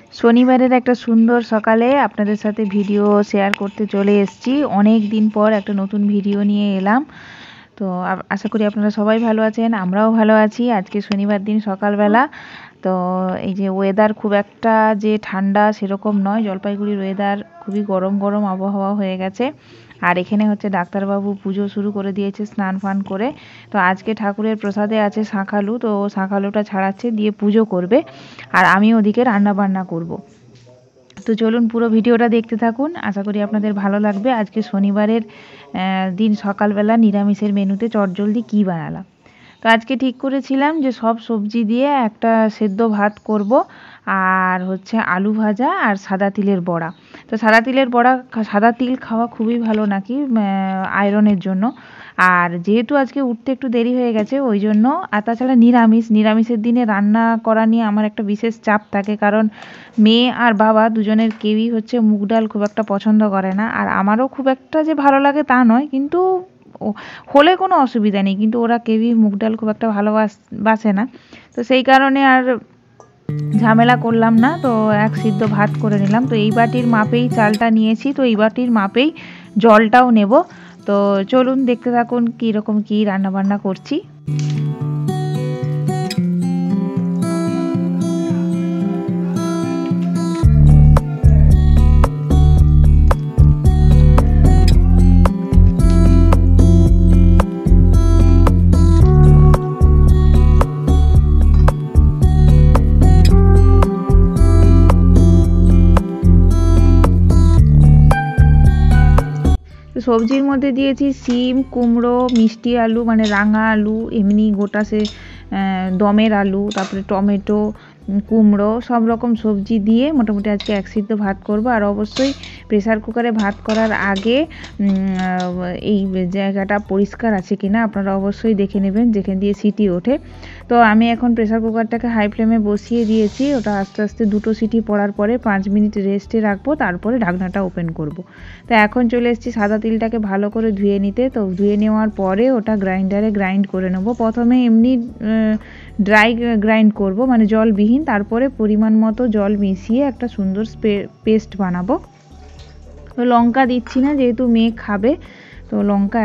শনিবারের একটা সুন্দর সকালে আপনাদের সাথে ভিডিও শেয়ার করতে চলে এসেছি। অনেক দিন পর একটা নতুন ভিডিও নিয়ে এলাম। তো আশা করি আপনারা সবাই ভালো আছেন, আমরাও ভালো আছি। আজকে শনিবার দিন সকালবেলা। তো এই যে ওয়েদার খুব একটা যে ঠান্ডা সেরকম নয়, জলপাইগুড়ির ওয়েদার খুবই গরম গরম আবহাওয়া হয়ে গেছে। আর এখানে হচ্ছে ডাক্তারবাবু পুজো শুরু করে দিয়েছে স্নান ফান করে। তো আজকে ঠাকুরের প্রসাদে আছে শাঁখালু, তো শাঁখালুটা ছাড়াচ্ছে, দিয়ে পুজো করবে। আর আমি ওদিকে রান্না বান্না করব। তো চলুন পুরো ভিডিওটা দেখতে থাকুন, আশা করি আপনাদের ভালো লাগবে। আজকে শনিবারের দিন সকালবেলা নিরামিষের মেনুতে চটজলদি কী বানালাম। তো আজকে ঠিক করেছিলাম যে সব সবজি দিয়ে একটা সেদ্ধ ভাত করব, আর হচ্ছে আলু ভাজা আর সাদা তিলের বড়া। তো সাদা তিলের বড়া, সাদা তিল খাওয়া খুবই ভালো নাকি আয়রনের জন্য। আর যেহেতু আজকে উঠতে একটু দেরি হয়ে গেছে ওই জন্য, আর তাছাড়া নিরামিষের দিনে রান্না করা নিয়ে আমার একটা বিশেষ চাপ থাকে, কারণ মেয়ে আর বাবা দুজনের কেউই হচ্ছে মুগ ডাল খুব একটা পছন্দ করে না। আর আমারও খুব একটা যে ভালো লাগে তা নয়, কিন্তু হলে কোনো অসুবিধা নেই, কিন্তু ওরা কেউই মুগ ডাল খুব একটা ভালোবাসে না। তো সেই কারণে আর ঝামেলা করলাম না, তো এক সিদ্ধ ভাত করে নিলাম। তো এই বাটির মাপেই চালটা নিয়েছি, তো এই বাটির মাপেই জলটাও নেব। তো চলুন দেখতে থাকুন কীরকম কী রান্নাবান্না করছি। সবজির মধ্যে দিয়েছি সিম, কুমড়ো, মিষ্টি আলু মানে রাঙা আলু, এমনি গোটা সে দমের আলু, তারপরে টমেটো, কুমড়ো, সব রকম সবজি দিয়ে মোটামুটি আজকে এক সিদ্ধ ভাত করব। আর অবশ্যই প্রেসার কুকারে ভাত করার আগে এই জায়গাটা পরিষ্কার আছে কিনা আপনারা অবশ্যই দেখে নেবেন, যেখান দিয়ে সিটি ওঠে। তো আমি এখন প্রেসার কুকারটাকে হাই ফ্লেমে বসিয়ে দিয়েছি। ওটা আস্তে আস্তে 2টো সিটি পড়ার পরে 5 মিনিট রেস্টে রাখবো, তারপরে ঢাকনাটা ওপেন করব। তো এখন চলে এসেছি সাদা তিলটাকে ভালো করে ধুয়ে নিতে। তো ধুয়ে নেওয়ার পরে ওটা গ্রাইন্ডারে গ্রাইন্ড করে নেব। প্রথমে এমনি ড্রাই গ্রাইন্ড করব, মানে জলবিহীন, তারপরে পরিমাণ মতো জল মিশিয়ে একটা সুন্দর পেস্ট বানাবো। তো লঙ্কা দিচ্ছি না, যেহেতু মেয়ে খাবে, তো লঙ্কা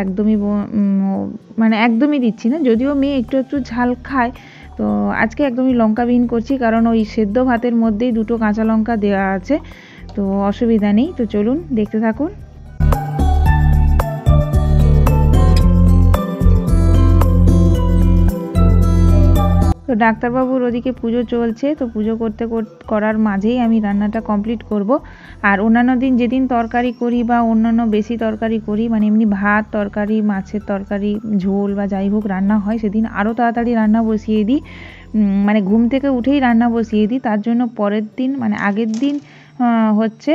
একদমই দিচ্ছি না, যদিও মেয়ে একটু একটু ঝাল খায়। তো আজকে একদমই লঙ্কাবিহীন করছি, কারণ ওই সেদ্ধ ভাতের মধ্যেই 2টো কাঁচা লঙ্কা দেওয়া আছে, তো অসুবিধা নেই। তো চলুন দেখতে থাকুন। তো ডাক্তারবাবুর ওদিকে পুজো চলছে, তো পুজো করার মাঝেই আমি রান্নাটা কমপ্লিট করব। আর অন্যান্য দিন যেদিন তরকারি করি বা অন্যান্য বেশি তরকারি করি, মানে এমনি ভাত তরকারি, মাছের তরকারি, ঝোল বা যাই হোক রান্না হয়, সেদিন আরও তাড়াতাড়ি রান্না বসিয়ে দিই। মানে ঘুম থেকে উঠেই রান্না বসিয়ে দিই। তার জন্য পরের দিন মানে আগের দিন হচ্ছে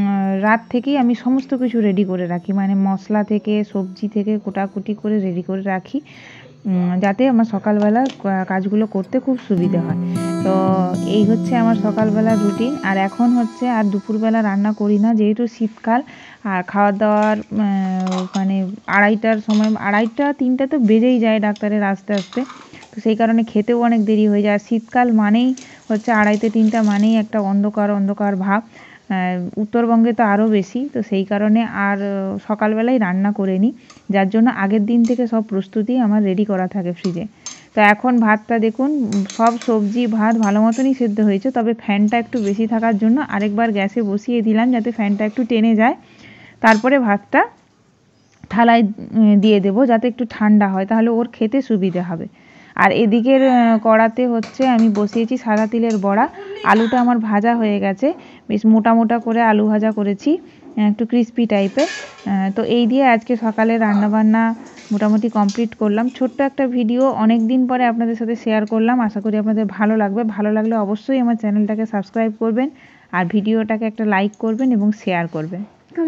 রাত থেকেই আমি সমস্ত কিছু রেডি করে রাখি, মানে মশলা থেকে সবজি থেকে কোটাকুটি করে রেডি করে রাখি, যাতে আমার সকালবেলা কাজগুলো করতে খুব সুবিধে হয়। তো এই হচ্ছে আমার সকালবেলার রুটিন। আর এখন হচ্ছে আর দুপুরবেলা রান্না করি না, যেহেতু শীতকাল। আর খাওয়ার দাওয়ার মানে 2:30টার সময়, 2:30-3টা তো বেজেই যায় ডাক্তারের আসতে আসতে। তো সেই কারণে খেতেও অনেক দেরি হয়ে যায়। আর শীতকাল মানেই হচ্ছে 2:30-3টা মানেই একটা অন্ধকার অন্ধকার ভাব। উত্তরবঙ্গে তো আরও বেশি। তো সেই কারণে আর সকালবেলায় রান্না করে নিই, যার জন্য আগের দিন থেকে সব প্রস্তুতি আমার রেডি করা থাকে ফ্রিজে। তো এখন ভাতটা দেখুন, সব সবজি ভাত ভালো মতনই সেদ্ধ হয়েছে, তবে ফ্যানটা একটু বেশি থাকার জন্য আরেকবার গ্যাসে বসিয়ে দিলাম, যাতে ফ্যানটা একটু টেনে যায়। তারপরে ভাতটা থালায় দিয়ে দেবো, যাতে একটু ঠান্ডা হয়, তাহলে ওর খেতে সুবিধে হবে। আর এদিকের কড়াতে হচ্ছে আমি বসিয়েছি সাদা তিলের বড়া। আলুটা আমার ভাজা হয়ে গেছে, বেশ মোটা মোটা করে আলু ভাজা করেছি, একটু ক্রিস্পি টাইপের। তো এই দিয়ে আজকে সকালে রান্নাবান্না মোটামুটি কমপ্লিট করলাম। ছোট্ট একটা ভিডিও অনেক দিন পরে আপনাদের সাথে শেয়ার করলাম, আশা করি আপনাদের ভালো লাগবে। ভালো লাগলে অবশ্যই আমার চ্যানেলটাকে সাবস্ক্রাইব করবেন, আর ভিডিওটাকে একটা লাইক করবেন এবং শেয়ার করবেন।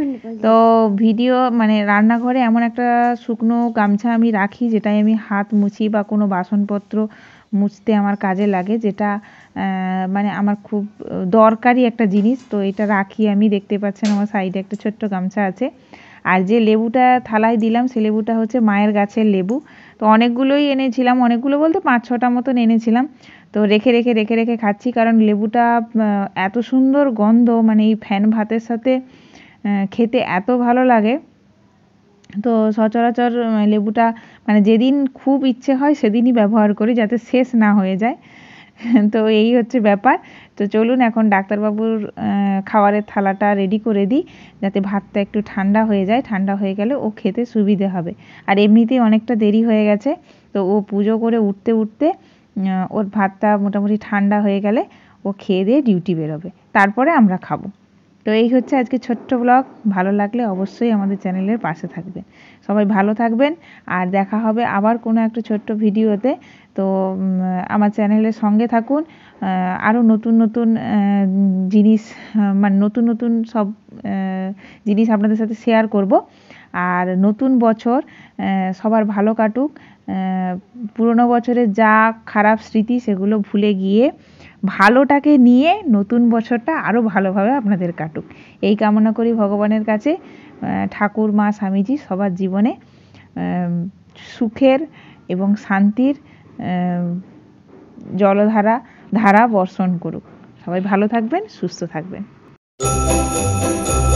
তো ভিডিও মানে রান্নাঘরে এমন একটা শুকনো গামছা আমি রাখি, যেটাই আমি হাত মুছি বা কোনো বাসনপত্র মুছতে আমার কাজে লাগে, যেটা মানে আমার খুব দরকারি একটা জিনিস। তো এটা রাখি আমি, দেখতে পাচ্ছেন আমার সাইডে একটা ছোট্ট গামছা আছে। আর যে লেবুটা থালায় দিলাম সে লেবুটা হচ্ছে মায়ের গাছের লেবু। তো অনেকগুলোই এনেছিলাম, অনেকগুলো বলতে 5-6টা মতন এনেছিলাম। তো রেখে রেখে রেখে রেখে খাচ্ছি, কারণ লেবুটা এত সুন্দর গন্ধ, মানে এই ফ্যান ভাতের সাথে খেতে এত ভালো লাগে। তো সচরাচর লেবুটা মানে যেদিন খুব ইচ্ছে হয় সেদিনই ব্যবহার করি, যাতে শেষ না হয়ে যায়। তো এই হচ্ছে ব্যাপার। তো চলুন এখন ডাক্তারবাবুর খাবারের থালাটা রেডি করে দিই, যাতে ভাতটা একটু ঠান্ডা হয়ে যায়। ঠান্ডা হয়ে গেলে ও খেতে সুবিধে হবে। আর এমনিতেই অনেকটা দেরি হয়ে গেছে, তো ও পুজো করে উঠতে উঠতে ওর ভাতটা মোটামুটি ঠান্ডা হয়ে গেলে ও খেয়ে দিয়ে ডিউটি বেরোবে, তারপরে আমরা খাবো। তো এই হচ্ছে আজকে ছোট্ট ব্লগ। ভালো লাগলে অবশ্যই আমাদের চ্যানেলের পাশে থাকবেন। সবাই ভালো থাকবেন, আর দেখা হবে আবার কোনো একটা ছোট্ট ভিডিওতে। তো আমার চ্যানেলের সঙ্গে থাকুন। আরও নতুন নতুন জিনিস, মানে নতুন নতুন সব জিনিস আপনাদের সাথে শেয়ার করব। আর নতুন বছর সবার ভালো কাটুক। পুরনো বছরের যা খারাপ স্মৃতি সেগুলো ভুলে গিয়ে ভালোটাকে নিয়ে নতুন বছরটা আরও ভালোভাবে আপনাদের কাটুক, এই কামনা করি ভগবানের কাছে। ঠাকুর, মা, স্বামীজি সবার জীবনে সুখের এবং শান্তির ধারা বর্ষণ করুক। সবাই ভালো থাকবেন, সুস্থ থাকবেন।